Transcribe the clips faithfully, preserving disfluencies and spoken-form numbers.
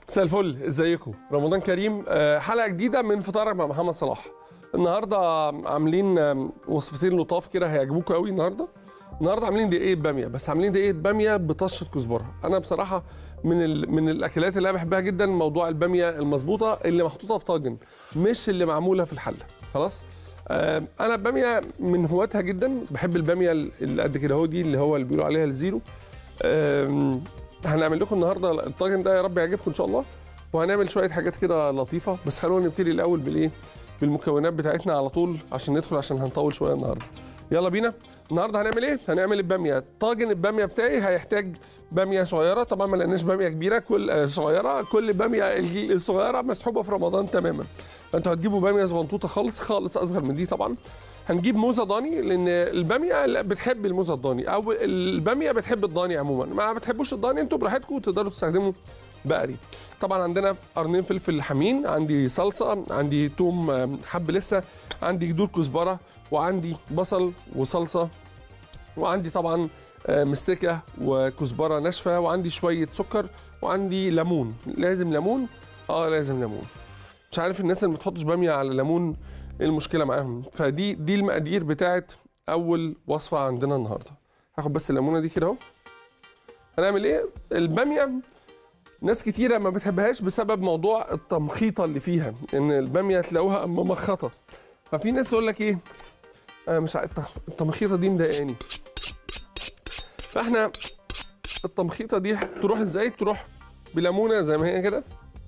مساء الفل، ازيكم؟ رمضان كريم. حلقه جديده من فطارك مع محمد صلاح. النهارده عاملين وصفتين لطاف كده هيعجبوكم قوي. النهارده النهارده عاملين دقيق باميه، بس عاملين دقيق باميه بطشه كزبره. انا بصراحه من ال... من الاكلات اللي انا بحبها جدا موضوع الباميه المظبوطه اللي محطوطه في طاجن، مش اللي معموله في الحله. خلاص. آه انا الباميه من هواتها جدا، بحب الباميه اللي قد كده اهو، دي اللي هو اللي بيقولوا عليها الزيرو. آه هنعمل لكم النهارده الطاجن ده، يا رب يعجبكم ان شاء الله. وهنعمل شويه حاجات كده لطيفه، بس خلونا نبتدي الاول بالايه؟ بالمكونات بتاعتنا على طول عشان ندخل، عشان هنطول شويه النهارده. يلا بينا. النهارده هنعمل ايه؟ هنعمل الباميه. طاجن الباميه بتاعي هيحتاج باميه صغيره، طبعا ما لقيناش باميه كبيره، كل صغيره، كل باميه الصغيره مسحوبه في رمضان تماما. فانتوا هتجيبوا باميه صغنطوطه خالص خالص، اصغر من دي طبعا. هنجيب موزه ضاني، لان الباميه بتحب الموزه الضاني، او الباميه بتحب الضاني عموما. ما بتحبوش الضاني انتوا براحتكم، تقدروا تستخدموا بقري. طبعا عندنا قرنين فلفل حامين، عندي صلصه، عندي توم حب لسه، عندي جذور كزبره، وعندي بصل وصلصه، وعندي طبعا مستكه وكزبره ناشفه، وعندي شويه سكر، وعندي ليمون. لازم ليمون، اه لازم ليمون. مش عارف الناس اللي ما بتحطش باميه على ليمون ايه المشكله معاهم. فدي دي المقادير بتاعت اول وصفه عندنا النهارده. هاخد بس الليمونه دي كده اهو. هنعمل ايه؟ الباميه ناس كتيره ما بتحبهاش بسبب موضوع التمخيطه اللي فيها، ان الباميه تلاقوها ممخطه. ففي ناس تقول لك ايه؟ انا مش عارف التمخيطه دي مضايقاني. فاحنا التمخيطه دي تروح ازاي؟ تروح بليمونه زي ما هي كده،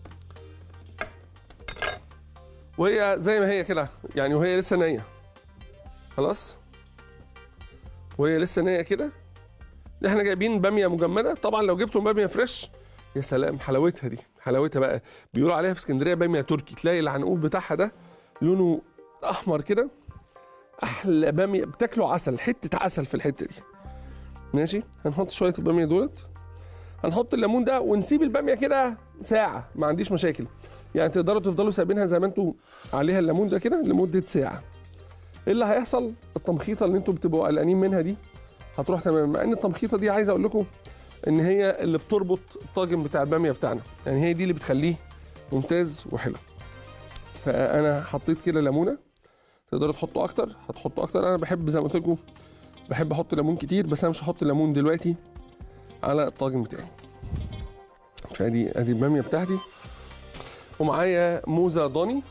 وهي زي ما هي كده يعني، وهي لسه نيه. خلاص، وهي لسه نيه كده. احنا جايبين باميه مجمده. طبعا لو جبتوا باميه فريش يا سلام، حلاوتها دي، حلاوتها بقى. بيقولوا عليها في اسكندريه باميه تركي، تلاقي العنقود بتاعها ده لونه احمر كده. احلى باميه، بتاكلوا عسل، حته عسل في الحته دي. ماشي. هنحط شويه الباميه دولت، هنحط الليمون ده، ونسيب الباميه كده ساعه، ما عنديش مشاكل. يعني تقدروا تفضلوا سايبينها زي ما انتوا عليها الليمون ده كده لمده ساعه. ايه اللي هيحصل؟ التمخيطه اللي انتوا بتبقوا قلقانين منها دي هتروح تمام. مع ان التمخيطه دي عايز اقول لكم ان هي اللي بتربط الطاجن بتاع الباميه بتاعنا، يعني هي دي اللي بتخليه ممتاز وحلو. فانا حطيت كده ليمونه، تقدروا تحطوا اكتر، هتحطوا اكتر. انا بحب زي ما قلت لكم، بحب احط ليمون كتير، بس انا مش هحط ليمون دلوقتي على الطاجن بتاعي. فادي ادي الباميه بتاعتي، ومعايا موزه ضاني.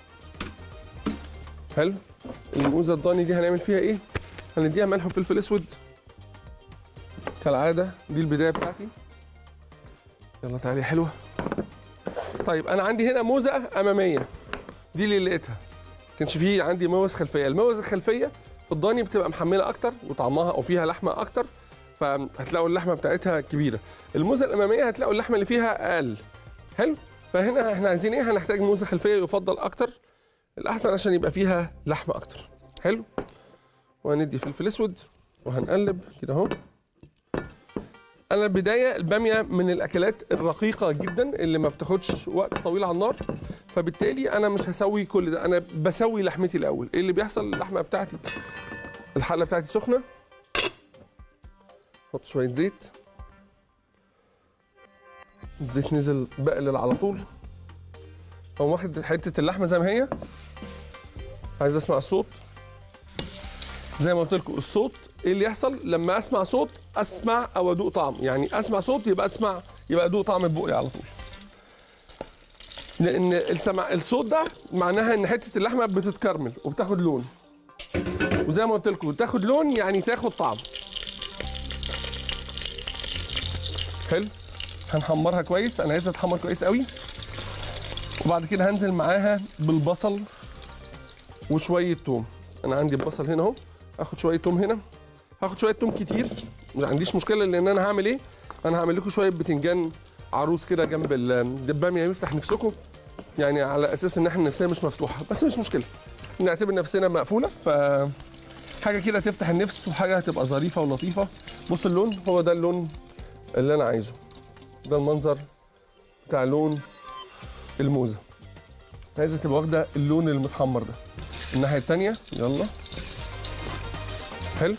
حلو. الموزه الضاني دي هنعمل فيها ايه؟ هنديها ملح وفلفل اسود كالعاده. دي البدايه بتاعتي. يلا تعالي حلوه. طيب انا عندي هنا موزه اماميه، دي اللي لقيتها. كانش فيه عندي موز خلفيه. الموز الخلفيه في الضاني بتبقى محمله اكتر، وطعمها او فيها لحمه اكتر، فهتلاقوا اللحمه بتاعتها كبيره. الموزه الاماميه هتلاقوا اللحمه اللي فيها اقل. حلو. فهنا احنا عايزين ايه؟ هنحتاج موزه خلفيه يفضل اكتر، الاحسن عشان يبقى فيها لحمه اكتر. حلو. وهندي فلفل اسود وهنقلب كده اهو. انا البدايه الباميه من الاكلات الرقيقه جدا اللي ما بتاخدش وقت طويل على النار، فبالتالي انا مش هسوي كل ده، انا بسوي لحمتي الاول. ايه اللي بيحصل؟ اللحمه بتاعتي، الحله بتاعتي سخنه، احط شويه زيت. الزيت نزل، بقلل على طول. اقوم واخد حته اللحمه زي ما هي، عايز اسمع الصوت. زي ما قلت لكم الصوت، ايه اللي يحصل لما اسمع صوت؟ اسمع او ادوق طعم. يعني اسمع صوت يبقى اسمع، يبقى ادوق طعم ببقي على طول. لان السمع الصوت ده معناها ان حته اللحمه بتتكرمل وبتاخد لون، وزي ما قلت لكم تاخد لون يعني تاخد طعم. حلو. هنحمرها كويس، انا عايزها تتحمر كويس قوي. وبعد كده هنزل معاها بالبصل وشويه توم. انا عندي البصل هنا اهو، هاخد شويه توم هنا، هاخد شويه توم كتير، مش عنديش مشكله. لان انا هعمل ايه؟ انا هعمل لكم شويه بتنجان عروس كده جنب الباميه يفتح نفسكم، يعني على اساس ان احنا نفسنا مش مفتوحه، بس مش مشكله، نعتبر نفسنا مقفوله. ف حاجه كده تفتح النفس، وحاجه هتبقى ظريفه ولطيفه. بص اللون، هو ده اللون اللي انا عايزه، ده المنظر بتاع لون الموزه. عايزه تبقى واخده اللون المتحمر ده. الناحيه الثانيه يلا. حلو.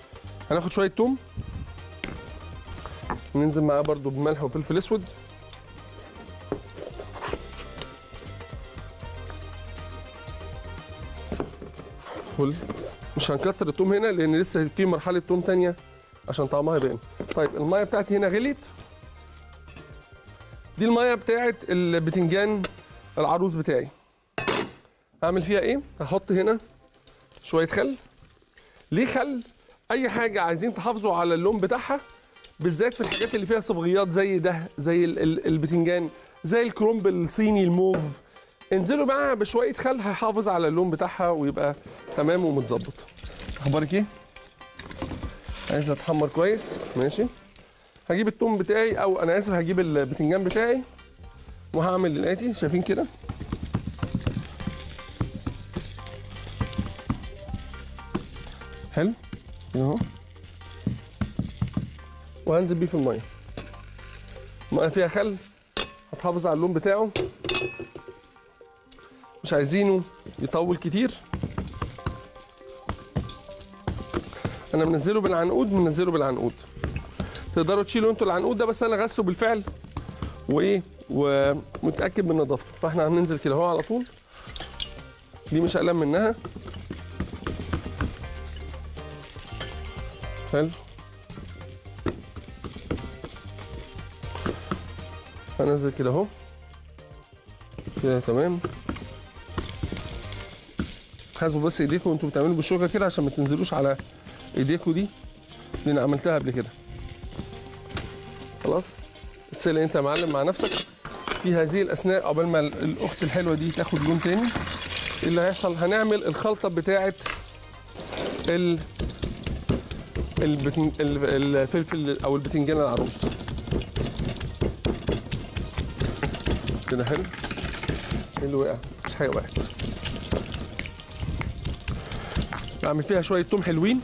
هناخد شويه توم، ننزل معاه برده بملح وفلفل اسود. كل مش هنكتر التوم هنا لان لسه في مرحله توم تانية عشان طعمها يبان. طيب الميه بتاعتي هنا غليت. دي الميه بتاعت البتنجان العروس بتاعي. هعمل فيها ايه؟ هحط هنا شويه خل. ليه خل؟ اي حاجه عايزين تحافظوا على اللون بتاعها، بالذات في الحاجات اللي فيها صبغيات زي ده، زي البتنجان، زي الكرنب الصيني الموف، انزلوا معاها بشويه خل هيحافظ على اللون بتاعها ويبقى تمام ومتظبط. اخبارك ايه؟ عايزها تحمر كويس. ماشي. هجيب التوم بتاعي او انا اسف هجيب البتنجان بتاعي وهعمل الاتي. شايفين كده؟ حلو اهو. وهنزل بيه في الميه. الميه فيها خل هتحافظ على اللون بتاعه، مش عايزينه يطول كتير. انا منزله بالعنقود منزله بالعنقود تقدروا تشيلوا انتوا العنقود ده، بس انا غسله بالفعل وايه ومتاكد من نظافته. فاحنا هننزل كده اهو على طول. دي مش اقلم منها. حلو. هنزل كده اهو كده تمام. حاسبوا بس ايديكم وانتوا بتعملوا بالشوكه كده عشان ما تنزلوش على ايديكم دي، اللي انا عملتها قبل كده. خلاص اتسلق انت يا معلم مع نفسك في هذه الاثناء قبل ما الاخت الحلوه دي تاخد لون تاني. ايه اللي هيحصل؟ هنعمل الخلطه بتاعه ال البتن... الفلفل او البتنجان العروس كده. حلو. ايه اللي وقع؟ مش حاجه وقعت. اعمل فيها شويه توم حلوين.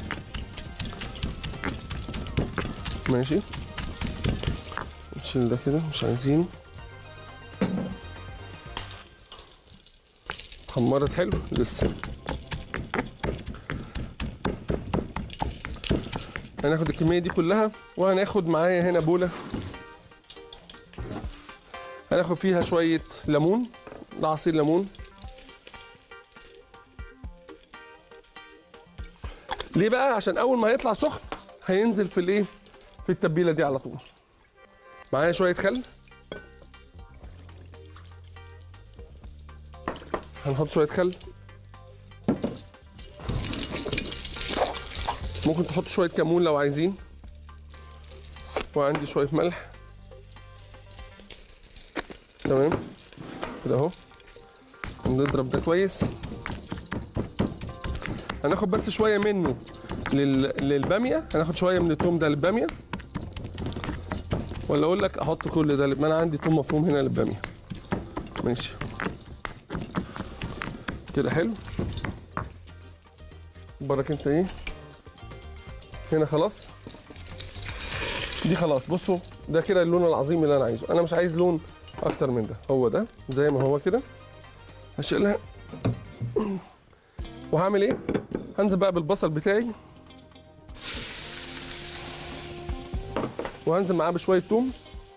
ماشي. نشيل ده كده مش عايزينه. اتحمرت حلو لسه. هناخد الكميه دي كلها وهناخد معايا هنا بوله هناخد فيها شويه ليمون. ده عصير ليمون. ليه بقى؟ عشان اول ما هيطلع سخن هينزل في الايه؟ في التتبيله دي على طول. معايا شويه خل. هنحط شويه خل. ممكن تحط شويه كمون لو عايزين. وعندي شويه ملح. تمام كده اهو. نضرب ده كويس. هناخد بس شويه منه لل... للباميه. هناخد شويه من التوم ده للباميه، ولا اقول لك احط كل ده؟ ما انا عندي توم مفروم هنا للباميه. ماشي كده. حلو. برك انت ايه هنا. خلاص دي خلاص. بصوا ده كده اللون العظيم اللي انا عايزه. انا مش عايز لون اكتر من ده. هو ده زي ما هو كده. هشيلها وهعمل ايه؟ هنزل بقى بالبصل بتاعي وهنزل معاه بشويه توم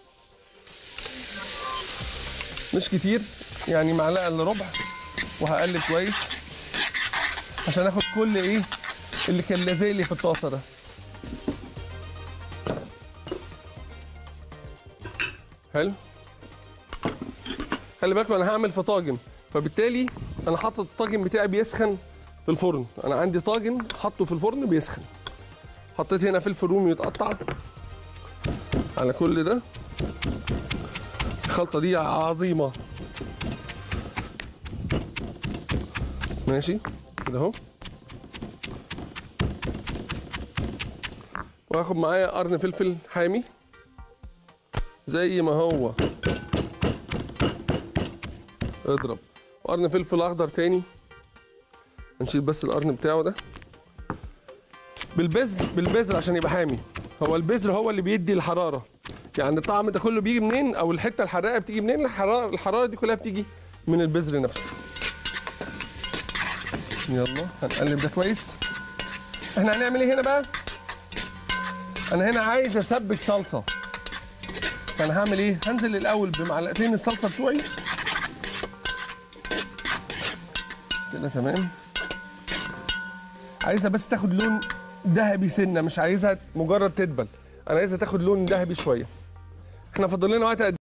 مش كتير، يعني معلقه الا ربع. وهقلب كويس عشان اخد كل ايه اللي كان لازق لي في الطاسه ده. حلو. خلي بالكم انا هعمل في طاجن، فبالتالي انا حاطط الطاجن بتاعي بيسخن في الفرن. انا عندي طاجن حاطه في الفرن بيسخن. حطيت هنا فلفل رومي يتقطع على كل ده. الخلطه دي عظيمه. ماشي كده اهو. وهاخد معايا قرن فلفل حامي زي ما هو. اضرب. وقرن فلفل اخضر تاني. هنشيل بس القرن بتاعه ده بالبذر. بالبذر عشان يبقى حامي. هو البذر هو اللي بيدي الحراره. يعني الطعم ده كله بيجي منين؟ او الحته الحراقه بتيجي منين؟ الحراره الحراره دي كلها بتيجي من البذر نفسه. يلا هنقلب ده كويس. احنا هنعمل ايه هنا بقى؟ انا هنا عايز اسبك صلصه. فانا هعمل ايه؟ هنزل الاول بمعلقتين الصلصه بتوعي كده. تمام. عايزها بس تاخد لون ذهبي سنه، مش عايزها مجرد تدبل، انا عايزها تاخد لون ذهبي شويه. احنا فاضل لنا وقت قد